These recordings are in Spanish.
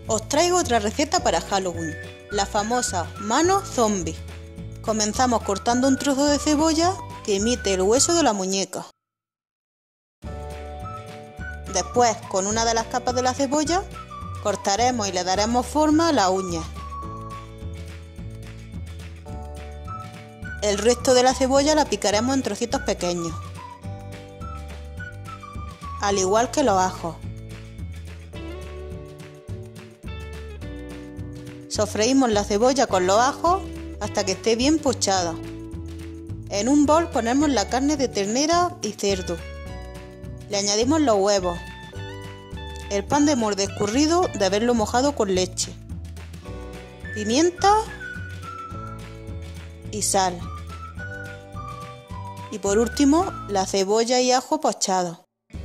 Os traigo otra receta para Halloween, la famosa mano zombie. Comenzamos cortando un trozo de cebolla que imite el hueso de la muñeca. Después, con una de las capas de la cebolla, cortaremos y le daremos forma a la uña. El resto de la cebolla la picaremos en trocitos pequeños, al igual que los ajos. Sofreímos la cebolla con los ajos hasta que esté bien pochada. En un bol ponemos la carne de ternera y cerdo. Le añadimos los huevos, el pan de molde escurrido de haberlo mojado con leche, pimienta y sal. Y por último, la cebolla y ajo pochados.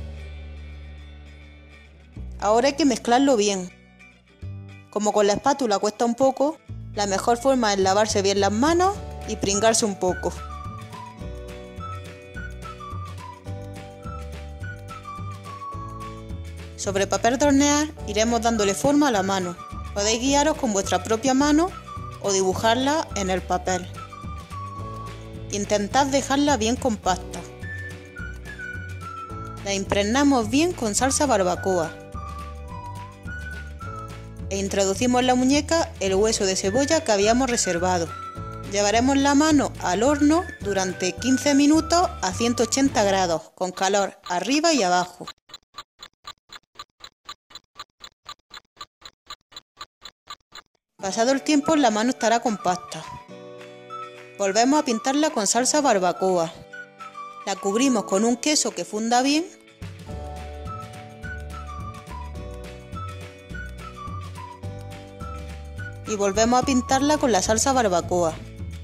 Ahora hay que mezclarlo bien. Como con la espátula cuesta un poco, la mejor forma es lavarse bien las manos y pringarse un poco. Sobre papel de hornear iremos dándole forma a la mano. Podéis guiaros con vuestra propia mano o dibujarla en el papel. Intentad dejarla bien compacta. La impregnamos bien con salsa barbacoa. E introducimos en la muñeca el hueso de cebolla que habíamos reservado. Llevaremos la mano al horno durante 15 minutos a 180 grados, con calor arriba y abajo. Pasado el tiempo, la mano estará compacta. Volvemos a pintarla con salsa barbacoa. La cubrimos con un queso que funda bien. Y volvemos a pintarla con la salsa barbacoa.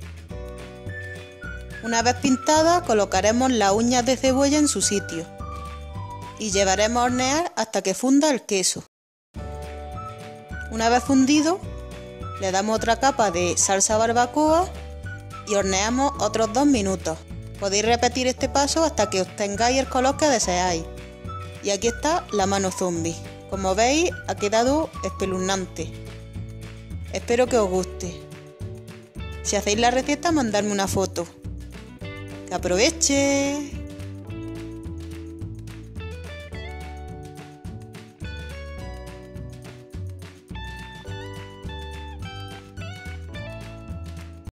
Una vez pintada, colocaremos las uñas de cebolla en su sitio y llevaremos a hornear hasta que funda el queso. Una vez fundido, le damos otra capa de salsa barbacoa y horneamos otros 2 minutos. Podéis repetir este paso hasta que obtengáis el color que deseáis. Y aquí está la mano zombie. Como veis, ha quedado espeluznante. Espero que os guste. Si hacéis la receta, mandadme una foto. ¡Que aproveche!